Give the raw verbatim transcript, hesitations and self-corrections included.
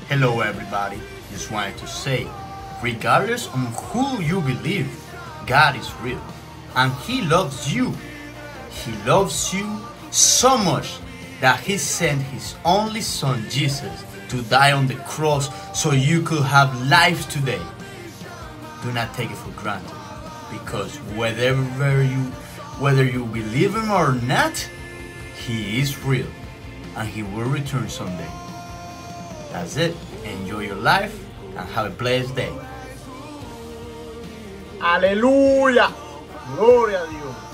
Hello everybody, just wanted to say, regardless on who you believe, God is real and He loves you. He loves you so much that He sent His only Son Jesus to die on the cross so you could have life today. Do not take it for granted, because whatever you, whether you believe Him or not, He is real and He will return someday. That's it. Enjoy your life and have a blessed day. Aleluya. Gloria a Dios.